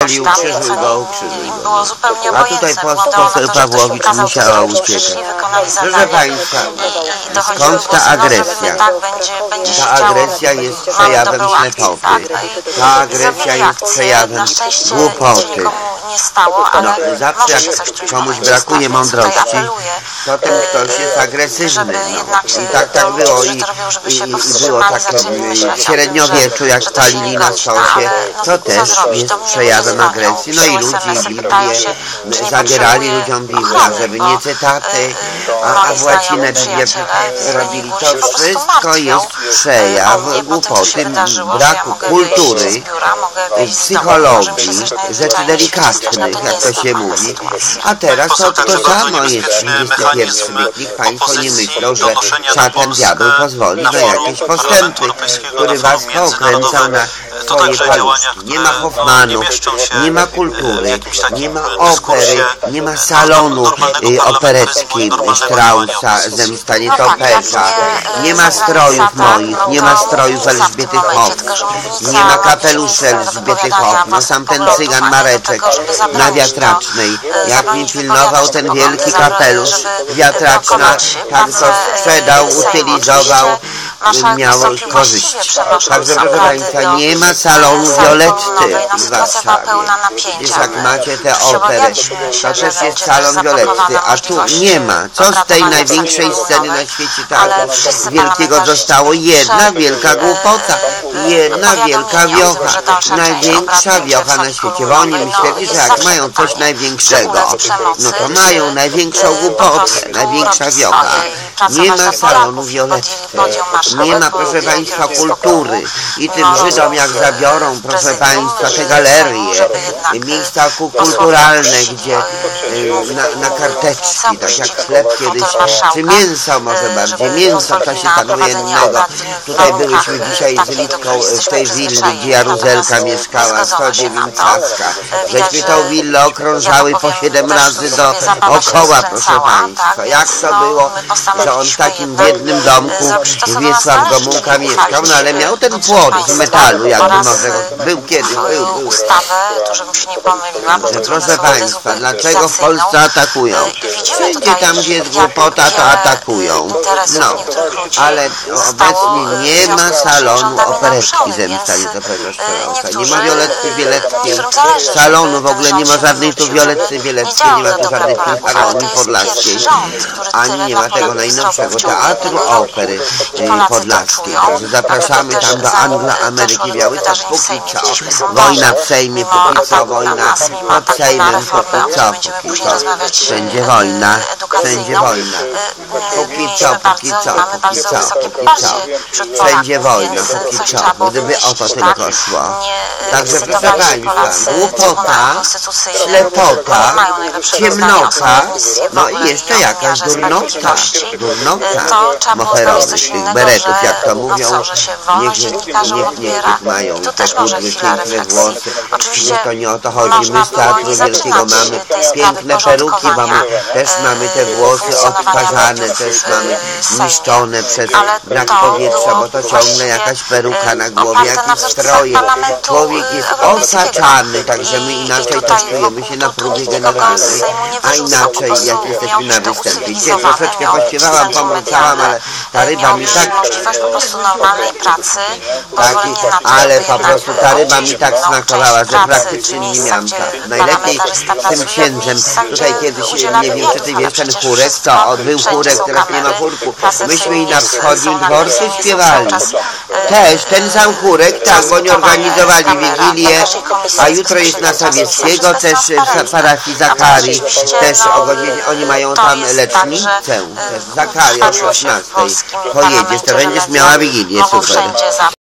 ukrzyżuj go, ukrzyżuj go. A tutaj poseł Pawłowicz musiała uciekać. Proszę Państwa, skąd ta agresja? Ta agresja jest przejawem ślepoty. Ta agresja jest przejawem głupoty. No, zawsze jak komuś brakuje mądrości, to ten ktoś jest agresywny. No. I tak było. I było tak w średniowieczu, jak palili na stosie, to też jest przejawem agresji. No i ludzie Biblię zabierali ludziom Biblię, żeby nie cytaty, a w łacinę Biblię robili. To wszystko jest przejaw głupoty, braku kultury, psychologii, rzeczy delikatnych, jak to się mówi. A teraz to samo jest XXI wiek. Niech Państwo nie myślą, że szatan diabeł pozwoli na jakieś postępy, który was pokręcał na swoje paluszki. Nie ma Hoffmanów, nie ma kultury, nie ma opery, nie ma salonu operecki Straussa, Zemsta Nietoperza, nie ma strojów moich, nie ma strojów Elżbiety Hoff, nie ma kapeluszy Elżbiety Hoff, no sam ten cygan Mareczek na Wiatracznej, jak mi pilnował ten wielki kapelusz, Wiatraczna tak go sprzedał, utylizował, miał korzyść. Także proszę Państwa, nie ma salonu Violetty w Warszawie. Wiesz, jak macie tę operę, to też jest salon Violetty, a tu nie ma. Co z tej największej sceny na świecie teatru wielkiego zostało? Jedna wielka głupota, jedna wielka wiocha, największa wiocha na świecie. Bo oni myśleli, że jak mają coś największego, no to mają największą głupotę, największa wiocha. Nie ma salonu Violetty, nie ma, proszę Państwa, kultury. I tym Żydom jak zabiorą, proszę Państwa, te galerie, miejsca kulturalne, gdzie na karteczki, tak jak chleb kiedyś, czy mięso może bardziej, mięso w czasie stanu wojennego. Tutaj byliśmy dzisiaj z Litką w tej willi, gdzie Jaruzelka mieszkała, 109 Saska. Żeśmy tą willę okrążały po 7 razy dookoła, proszę Państwa. Jak to było, że on w takim biednym domku Wiesław Gomułka mieszkał, no ale miał ten płot z metalu, jakby może był kiedyś, był. Proszę Państwa, dlaczego w Polsce atakują? Wszędzie tam, gdzie jest głupota, to atakują. No, ale obecnie nie ma salonu operetki Zemsta Nietoperza, nie ma Violetty, salonu, w ogóle nie ma żadnej tu Violetty, nie ma tu żadnej Filharmonii Podlaskiej, ani nie ma tego najnowszego teatru opery podlaskiej. Także zapraszamy tam do Anglo-Ameryki Białystok, póki co. Wojna w Sejmie, póki co. Wojna pod Sejmem, póki co. Wszędzie wojna, wszędzie wojna. Póki co. Wszędzie wojna, póki co. Gdyby o to tylko szło. Także proszę Państwa, głupota, ślepota, ciemnota, no i jeszcze jakaś durnota moherowych, tych beretów, jak to mówią, niech mają te kudły, piękne włosy. Nie, to nie o to chodzi. My z Teatru Wielkiego mamy piękne peruki, bo my też mamy te włosy odparzane, też mamy niszczone przez brak powietrza, bo to ciągle jakaś peruka na głowie, jakieś stroje. Człowiek jest osaczany, także my inaczej też czujemy się na próbie generalnej, a inaczej jak jesteśmy na występie. Dzisiaj troszeczkę pośpiewałam, pomruczałam, ale ta ryba mi tak... ale po prostu ta ryba mi tak smakowała, że praktycznie nie miałam czasu. Najlepiej z tym księdzem. Tutaj kiedyś, nie wiem czy ty wiesz, ten chórek, co? Był chórek, teraz nie ma chórku. Myśmy i na wschodnim dworcu śpiewali. Też ten sam chórek, tak, bo oni organizowali Wigilię, a jutro jest na Sowieckiego, też w parafii Zakarii, też o godzinie, oni mają tam lecznicę, też Zakarii o 16. Pojedziesz, to będziesz miała Wigilię, super.